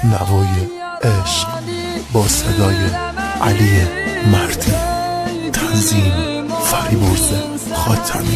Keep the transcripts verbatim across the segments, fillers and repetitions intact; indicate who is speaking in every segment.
Speaker 1: نوای عشق با صدای علی مردی، تنظیم فریبرز خاتمی.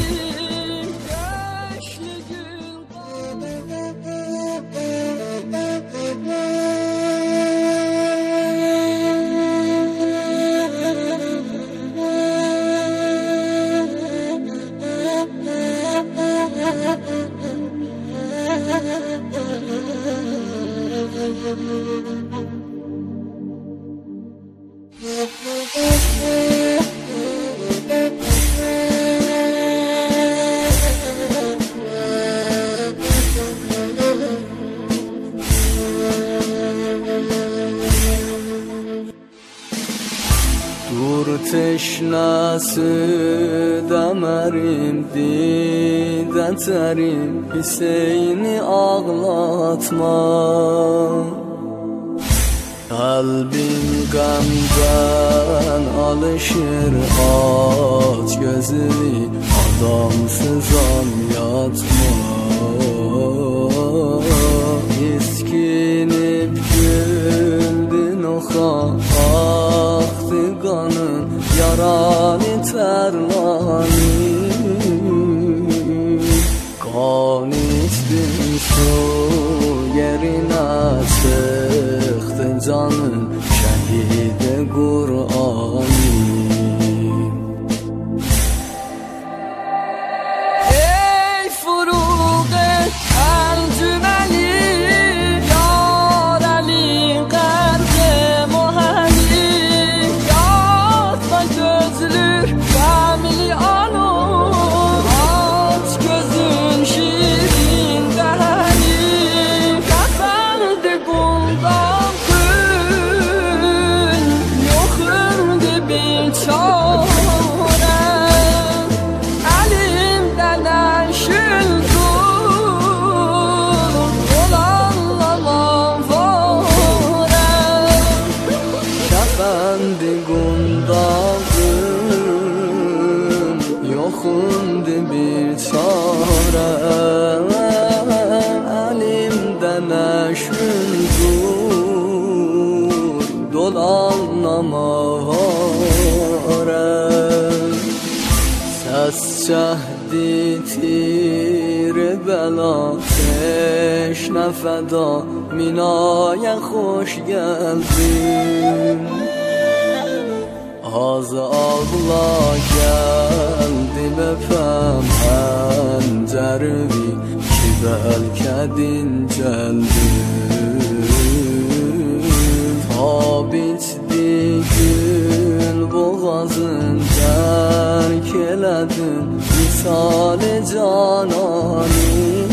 Speaker 2: Dur teşnası damarım, diden terim, Hüseyin'i ağlatma. Kalbim gamdan alışır, aç gözünü, adamsız an yatma. İskinip güldün oxa, aktı kanın, yaranı terlanı. Kan içtin su yerine çıktı canın, şehide Kur'an'ı. Ey furuğe encümeli, yar Ali qərqə muhəli, yatma gözlür qəmli anur, aç gözün şirin dəhəni, kəfəndi quldan gün, yoxundu bir çarə, əlimdən əşil dur, olanlaman varə, kəfəndi quldan gün, yoxundu bir çarə, əlimdən əşil dur, dolanlamavarə. Səs cəhdi tiri bəla, teşnə fəda, minaya xoş gəldin. Az ağla gəldim öpəm pəncərvi, ki bəlkə dincəldin. Tab içdi gül boğazın, dərk elədin misal-i canani.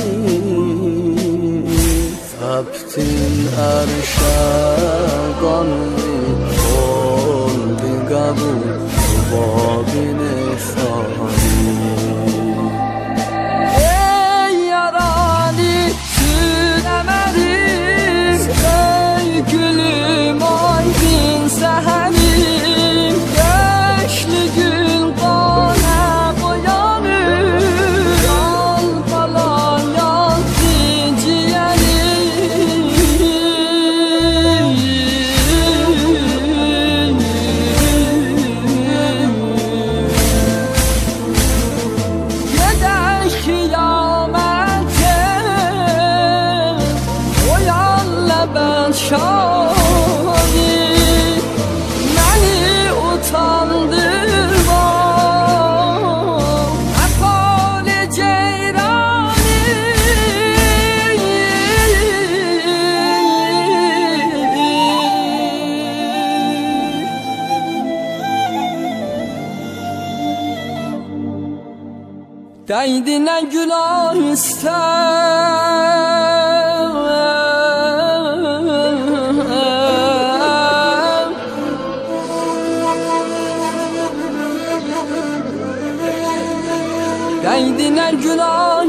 Speaker 2: Təptin ərşə qanuni, oldu qəbul babin efsani. Ey yarani sürəmərim, ey gülüm aydın səhərim, yaşlı gün qana boyanır, yal falan yal ciyərim. Gedək qiyamətə, oyanla mən şahı, məni utandırma, əfali ceyrani. Dəydinə günah istər, dəydinə günah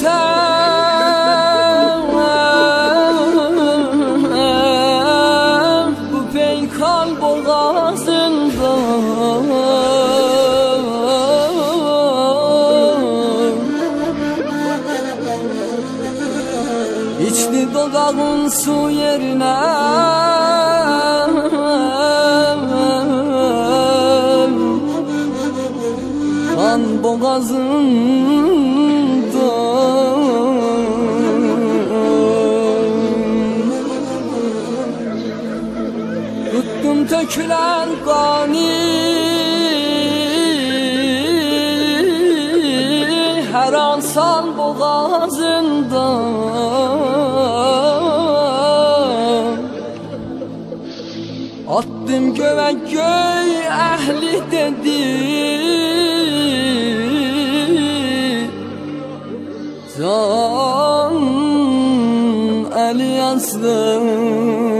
Speaker 2: istər, bu peykan boğazında. İçti dodağın su yerine kan boğazında. Tuttum tökülen kanı her an sal boğazında. Attım göğe göğ ehli dedi, can eli yazdım.